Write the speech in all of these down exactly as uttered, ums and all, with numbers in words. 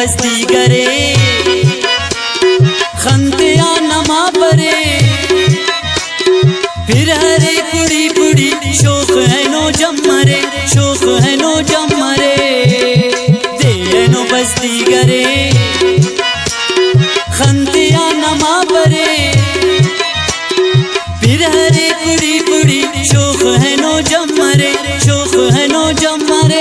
बस्ती करे खंतिया नमा परे फिर हरे कुड़ी पुड़ी शोक है नो जमरे शोक है नो जमरे दे नो बस्ती करे खंतिया नमा परे फिर हरे कुड़ी पुड़ी शोक है नो जमरे शोक है नो जमरे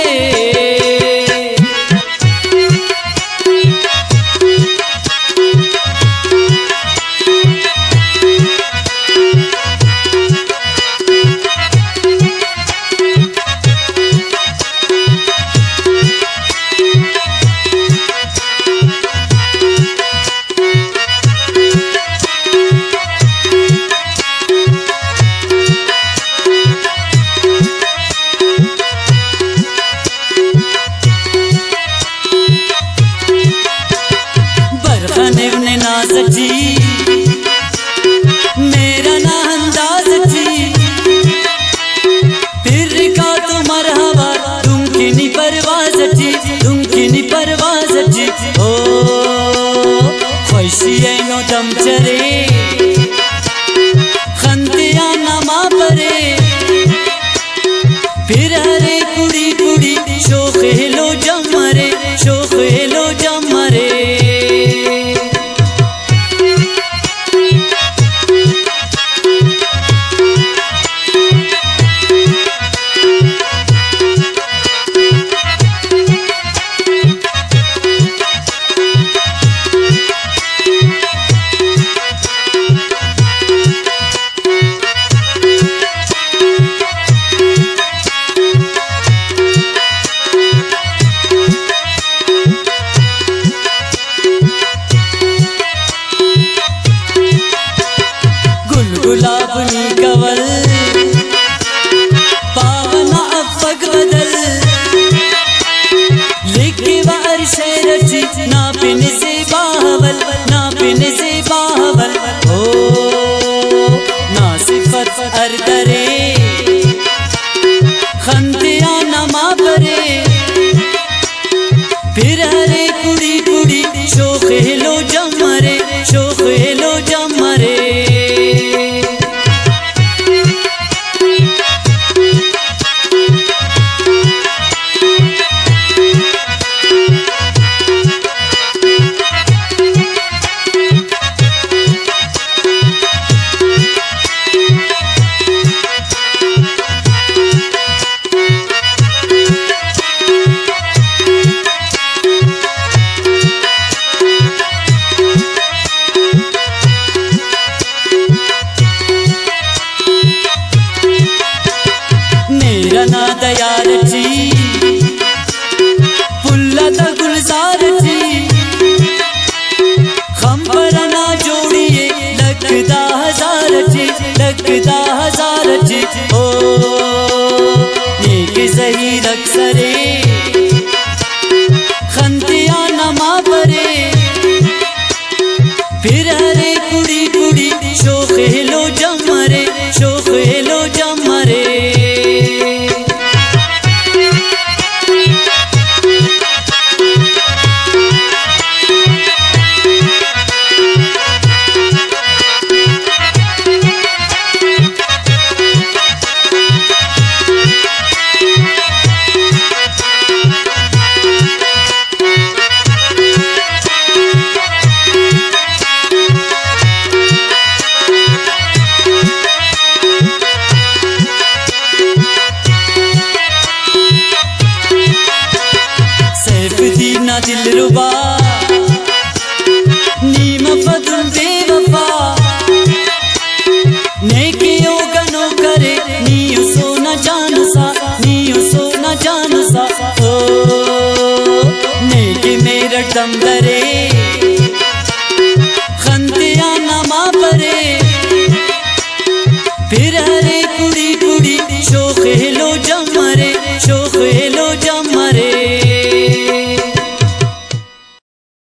जी मेरा ना अंदाज जी फिर का तो मरहबा तुम की नी परवाज जी तुम की नी परवाज जी ओ खुशी है नो दम चरे खंतिया नमा परे फिर हरे कुड़ी कुड़ी शोक हेलो जमरे शोक हेलो जमरे गुलाबनी कवल पावना अफक बदल लिखी वार शेरची ना पिन से बावल ना पिन से बावल ओ ना सिफत अर करे खंतिया नमा परे फिर हरे कुड़ी कुड़ी शोक हेलो जमरे शोक हेलो जमरे ना दयार जी पुल्ला दा गुलजार जी हम पर ना जोड़िए लगदा हजार जी लगदा हजार जी ओ नेक सही रक्सरे खंतिया नमा परे फिर हरे कुड़ी कुड़ी शोक हेलो जमरे शोक हेलो जमरे दिलरुबा नीम फदुल बेवफा नेकियों गनो करे नीयो सोना जान सा नीयो सोना जान सा ओ नेकी मेरा दम दरे